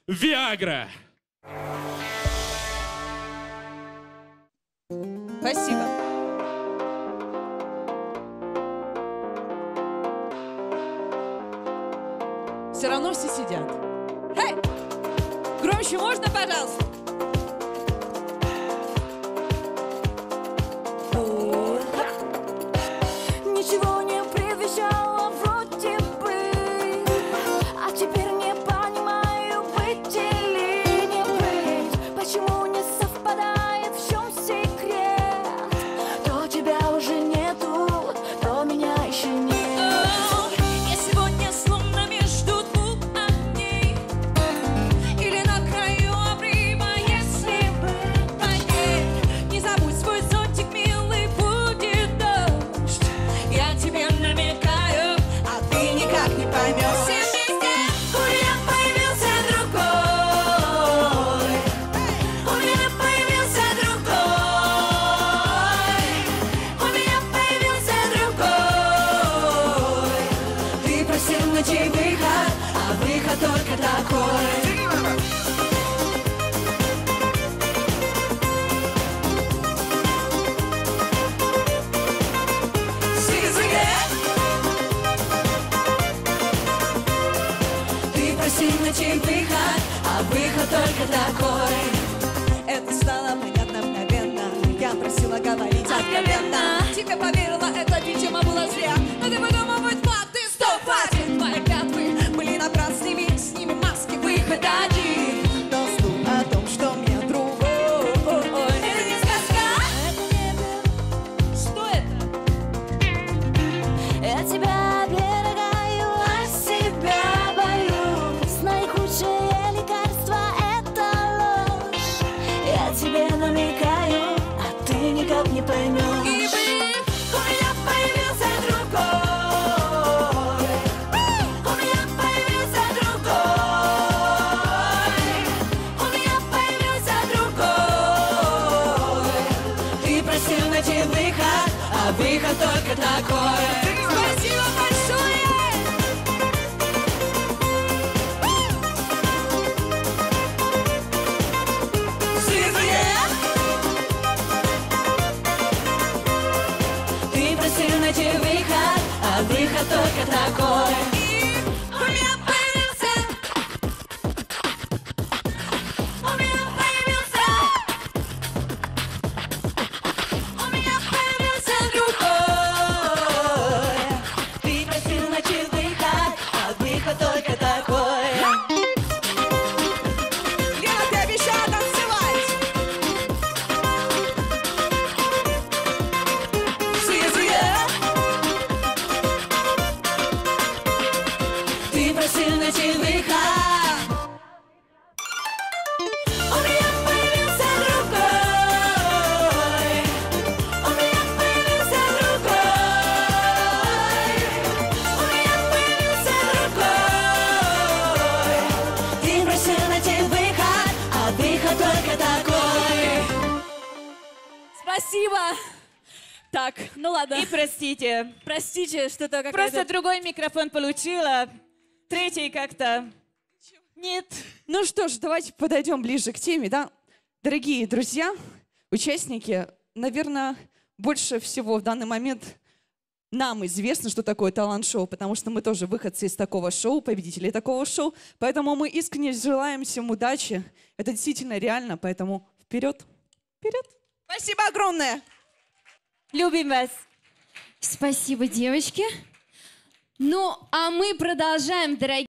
Виагра. Спасибо. Все равно все сидят. Эй! Громче можно, пожалуйста? Ничего не предвещало вроде бы, а теперь не понимаю, быть или не быть. Почему не совпадает, в чем секрет? То тебя уже нету, то меня еще нет. Я сегодня словно между двух огней, или на краю обрыва, если бы поверь. Не забудь свой зонтик, милый, будет дождь. Я тебе намекаю, а ты никак не поймешь. Все вместе, у меня появился другой. У меня появился другой. У меня появился другой. Ты просил найти выход, а выход только такой. Ты просил найти выход, а выход только такой. Это стало понятно мгновенно. Я просила говорить откровенно. Тебе поверила, это, видимо, было зря. Но ты подумал, быть мог, ты стоп, хватит. Твои клятвы были напрасными, с ними маски, выход один. Но слух о том, что мне другой. Это не сказка. Это небо. Что это? Я тебя берегаю, а себя боюсь. Наихудшее лекарство — это ложь. Я тебе намекаю, а ты никак не поймешь. И блин, у меня появился другой. У меня появился другой. У меня появился другой. Ты просил найти выход, а выход только такой. Спасибо большое! Ты просил найти выход, а выход только такой. И у меня появился. У меня появился. У меня появился другой. Ты просил найти выход, а выход только такой. Лена, ты обещала танцевать. Ты просил найти выход. У меня появился другой. У меня появился другой. У меня появился другой. Ты просил найти выход, а выход только такой. Спасибо. Так, ну ладно. И простите, Простите, что-то какая-то... просто другой микрофон получила, третий как-то... Нет. Ну что ж, давайте подойдем ближе к теме, да? Дорогие друзья, участники, наверное, больше всего в данный момент нам известно, что такое талант-шоу, потому что мы тоже выходцы из такого шоу, победители такого шоу, поэтому мы искренне желаем всем удачи. Это действительно реально, поэтому вперед, вперед. Спасибо огромное! Любим вас. Спасибо, девочки. Ну, а мы продолжаем, дорогие.